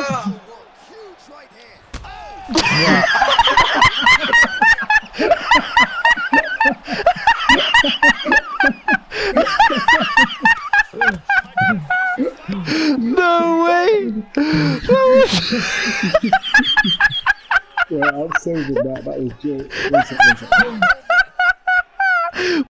No way! Yeah, I'm saving that. That was joke. One sec.